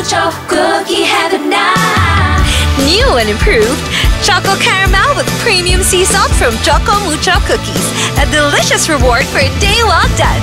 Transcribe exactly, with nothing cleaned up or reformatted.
Mucho Cookie Heaven now. New and improved Choco Caramel with premium sea salt from Choco Mucho Cookies. A delicious reward for a day well done.